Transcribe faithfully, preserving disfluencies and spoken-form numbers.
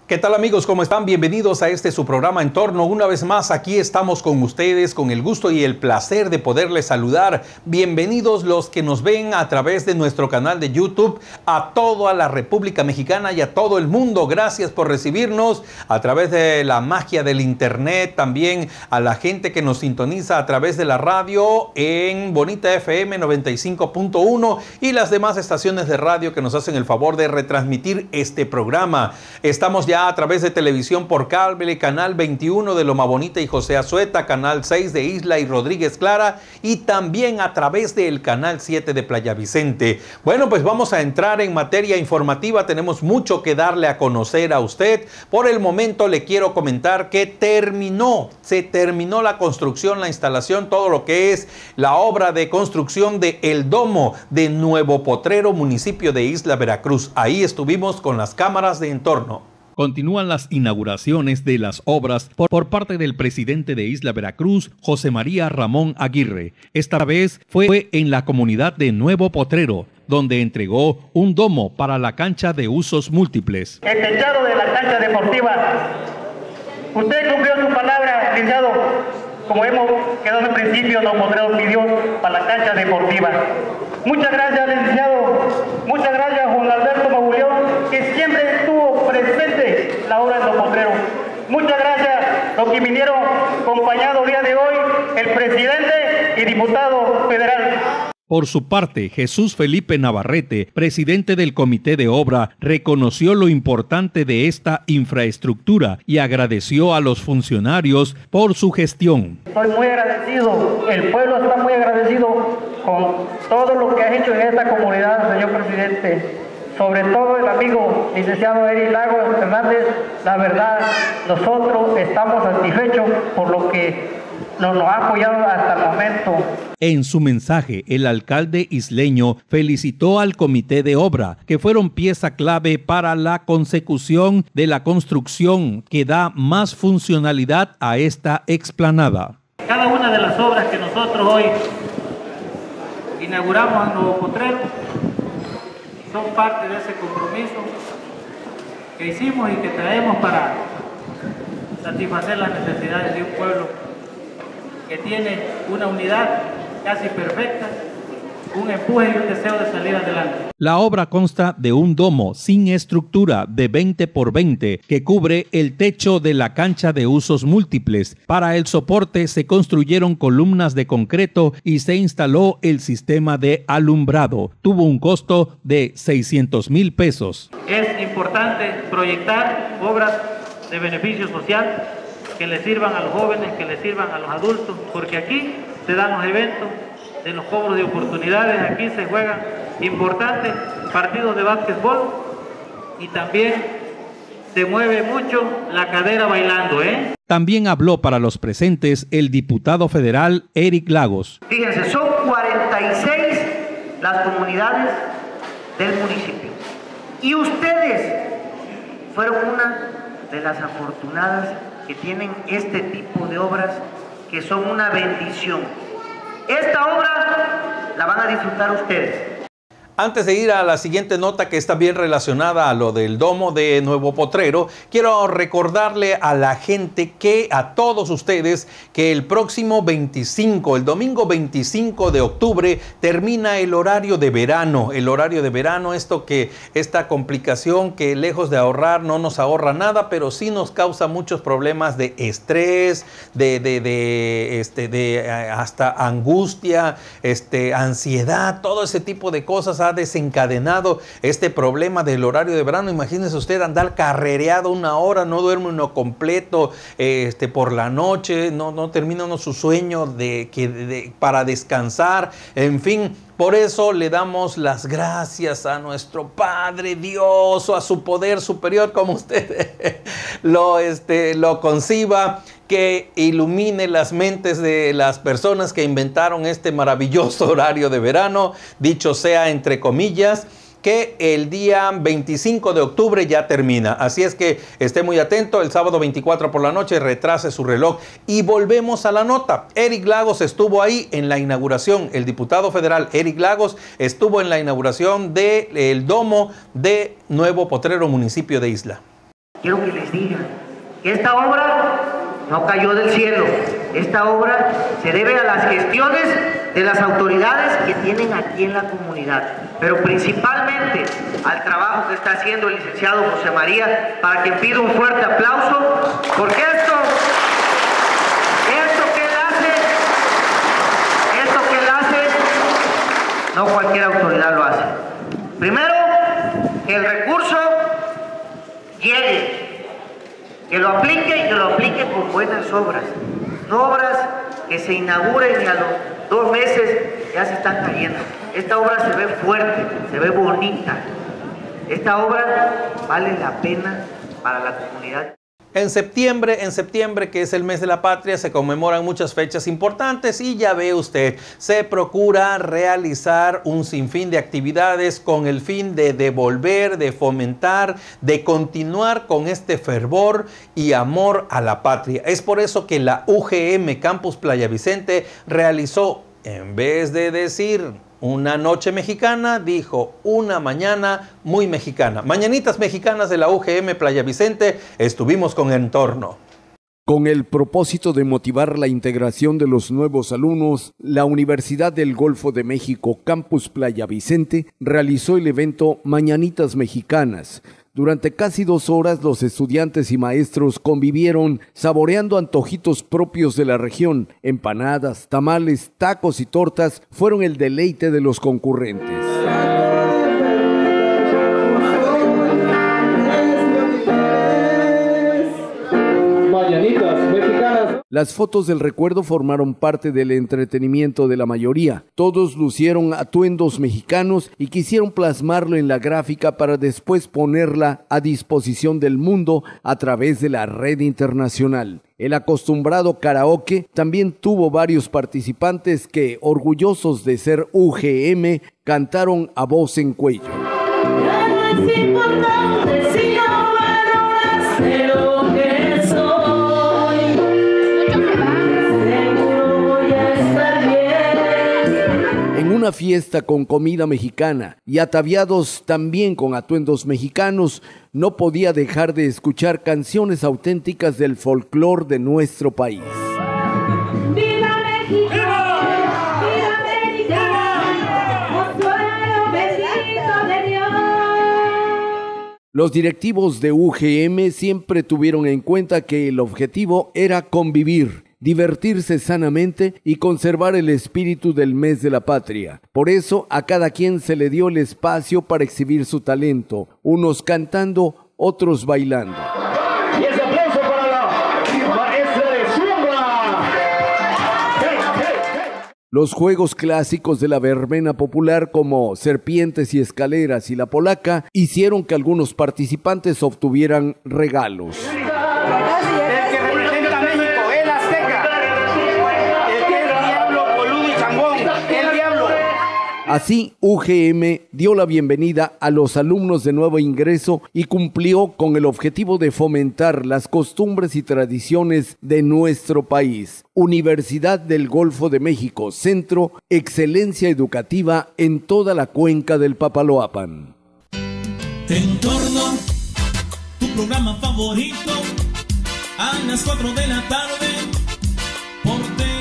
¿Qué tal amigos? ¿Cómo están? Bienvenidos a este su programa Entorno. Una vez más aquí estamos con ustedes con el gusto y el placer de poderles saludar. Bienvenidos los que nos ven a través de nuestro canal de YouTube, a toda la República Mexicana y a todo el mundo. Gracias por recibirnos a través de la magia del internet. También a la gente que nos sintoniza a través de la radio en Bonita F M noventa y cinco punto uno y las demás estaciones de radio que nos hacen el favor de retransmitir este programa. Estamos ya a través de televisión por cable, canal veintiuno de Loma Bonita y José Azueta, canal seis de Isla y Rodríguez Clara y también a través del canal siete de Playa Vicente. Bueno, pues vamos a entrar en materia informativa. Tenemos mucho que darle a conocer a usted. Por el momento le quiero comentar que terminó, se terminó la construcción, la instalación, todo lo que es la obra de construcción de El Domo de Nuevo Potrero, municipio de Isla Veracruz. Ahí estuvimos con las cámaras de Entorno. Continúan las inauguraciones de las obras por, por parte del presidente de Isla Veracruz, José María Ramón Aguirre. Esta vez fue en la comunidad de Nuevo Potrero, donde entregó un domo para la cancha de usos múltiples. El techado de la cancha deportiva. Usted cumplió su palabra, licenciado. Como hemos quedado en principio, Nuevo Potrero pidió para la cancha deportiva. Muchas gracias, licenciado. Muchas gracias, Juan Alberto Maguleón, que siempre estuvo presente la obra de Nuevo Potrero. Muchas gracias, los que vinieron acompañados el día de hoy, el presidente y diputado federal. Por su parte, Jesús Felipe Navarrete, presidente del Comité de Obra, reconoció lo importante de esta infraestructura y agradeció a los funcionarios por su gestión. Estoy muy agradecido, el pueblo está muy agradecido con todo lo que ha hecho en esta comunidad, señor presidente. Sobre todo el amigo licenciado Eric Lagos Hernández, la verdad, nosotros estamos satisfechos por lo que nos, nos ha apoyado hasta el momento. En su mensaje, el alcalde isleño felicitó al comité de obra, que fueron pieza clave para la consecución de la construcción que da más funcionalidad a esta explanada. Cada una de las obras que nosotros hoy inauguramos en Nuevo Potrero son parte de ese compromiso que hicimos y que traemos para satisfacer las necesidades de un pueblo que tiene una unidad casi perfecta, un empuje y un deseo de salir adelante. La obra consta de un domo sin estructura de veinte por veinte que cubre el techo de la cancha de usos múltiples. Para el soporte se construyeron columnas de concreto y se instaló el sistema de alumbrado. Tuvo un costo de seiscientos mil pesos. Es importante proyectar obras de beneficio social que le sirvan a los jóvenes, que le sirvan a los adultos, porque aquí se dan los eventos de los cobros de oportunidades, aquí se juegan importantes partidos de básquetbol y también se mueve mucho la cadera bailando, ¿eh? También habló para los presentes el diputado federal Eric Lagos. Fíjense, son cuarenta y seis las comunidades del municipio y ustedes fueron una de las afortunadas que tienen este tipo de obras que son una bendición. Esta obra la van a disfrutar ustedes. Antes de ir a la siguiente nota que está bien relacionada a lo del domo de Nuevo Potrero, quiero recordarle a la gente que, a todos ustedes, que el próximo veinticinco, el domingo veinticinco de octubre, termina el horario de verano. El horario de verano, esto que, esta complicación que lejos de ahorrar no nos ahorra nada, pero sí nos causa muchos problemas de estrés, de, de, de, este, de hasta angustia, este, ansiedad, todo ese tipo de cosas ha desencadenado este problema del horario de verano. Imagínese usted andar carrereado una hora, no duerme uno completo este, por la noche, no, no termina uno su sueño de, que, de, para descansar, en fin. Por eso le damos las gracias a nuestro Padre Dios o a su poder superior, como usted lo, este, lo conciba, que ilumine las mentes de las personas que inventaron este maravilloso horario de verano, dicho sea entre comillas, que el día veinticinco de octubre ya termina. Así es que esté muy atento, el sábado veinticuatro por la noche retrase su reloj. Y volvemos a la nota. Eric Lagos estuvo ahí en la inauguración, el diputado federal Eric Lagos estuvo en la inauguración del domo de Nuevo Potrero, municipio de Isla. quiero que les diga que esta obra no cayó del cielo. Esta obra se debe a las gestiones de las autoridades que tienen aquí en la comunidad, pero principalmente al trabajo que está haciendo el licenciado José María, para quien pido un fuerte aplauso, porque esto, esto que él hace, esto que él hace, no cualquier autoridad lo hace. Primero, que el recurso llegue, que lo aplique y que lo aplique con buenas obras, no obras que se inauguren y a los dos meses ya se están cayendo. Esta obra se ve fuerte, se ve bonita. Esta obra vale la pena para la comunidad. En septiembre, en septiembre, que es el mes de la patria, se conmemoran muchas fechas importantes y ya ve usted, se procura realizar un sinfín de actividades con el fin de devolver, de fomentar, de continuar con este fervor y amor a la patria. Es por eso que la U G M Campus Playa Vicente realizó, en vez de decir una noche mexicana, dijo una mañana muy mexicana. Mañanitas mexicanas de la U G M Playa Vicente, estuvimos con Entorno. Con el propósito de motivar la integración de los nuevos alumnos, la Universidad del Golfo de México Campus Playa Vicente realizó el evento Mañanitas Mexicanas. Durante casi dos horas los estudiantes y maestros convivieron saboreando antojitos propios de la región. Empanadas, tamales, tacos y tortas fueron el deleite de los concurrentes. Mañanitas mexicanas. Las fotos del recuerdo formaron parte del entretenimiento de la mayoría. Todos lucieron atuendos mexicanos y quisieron plasmarlo en la gráfica para después ponerla a disposición del mundo a través de la red internacional. El acostumbrado karaoke también tuvo varios participantes que, orgullosos de ser U G M, cantaron a voz en cuello. Ya no es importante si no valoras de lo que soy. Seguro voy a estar bien. En una fiesta con comida mexicana y ataviados también con atuendos mexicanos, no podía dejar de escuchar canciones auténticas del folclore de nuestro país. ¡Viva México! ¡Viva! ¡Viva América! ¡Consuelo bendito de Dios! Los directivos de U G M siempre tuvieron en cuenta que el objetivo era convivir, divertirse sanamente y conservar el espíritu del mes de la patria. Por eso a cada quien se le dio el espacio para exhibir su talento, unos cantando, otros bailando. Y ese aplauso para la maestra de zumba. Hey, hey, hey. Los juegos clásicos de la verbena popular como serpientes y escaleras y la polaca hicieron que algunos participantes obtuvieran regalos. Así, U G M dio la bienvenida a los alumnos de nuevo ingreso y cumplió con el objetivo de fomentar las costumbres y tradiciones de nuestro país. Universidad del Golfo de México, Centro, excelencia educativa en toda la cuenca del Papaloapan. Entorno, tu programa favorito, a las cuatro de la tarde, por